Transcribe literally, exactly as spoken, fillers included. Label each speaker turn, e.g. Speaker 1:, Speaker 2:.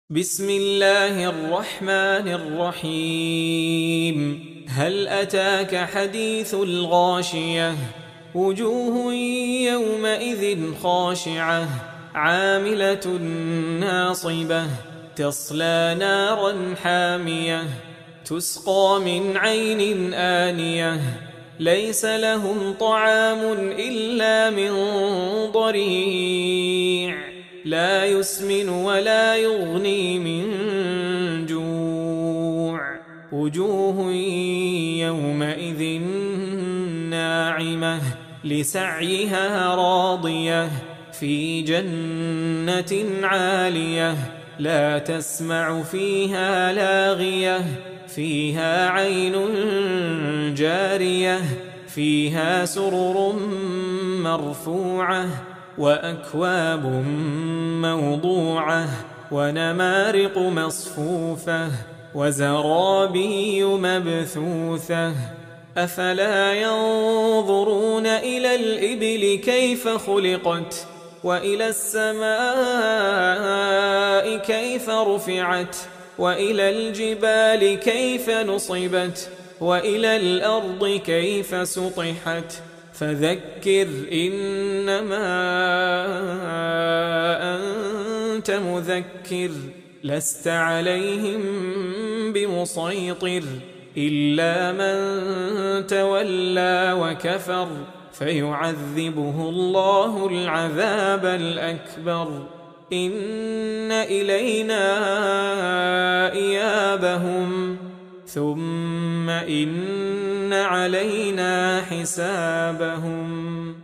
Speaker 1: بسم الله الرحمن الرحيم. هل أتاك حديث الغاشية؟ وجوه يومئذ خاشعة عاملة ناصبة تصلى نارا حامية تسقى من عين آنية ليس لهم طعام إلا من ضريع لا يسمن ولا يغني من جوع. وجوه يومئذ ناعمة لسعيها راضية في جنة عالية لا تسمع فيها لاغية فيها عين جارية فيها سرر مرفوعة وأكواب موضوعة ونمارق مصفوفة وزرابي مبثوثة. أفلا ينظرون إلى الإبل كيف خلقت وإلى السماء كيف رفعت وإلى الجبال كيف نصبت وإلى الأرض كيف سطحت. فذكر إنما أنت مذكر لست عليهم بمسيطر إلا من تولى وكفر فيعذبه الله العذاب الأكبر. إن إلينا إيابهم ثم إن علينا حسابهم.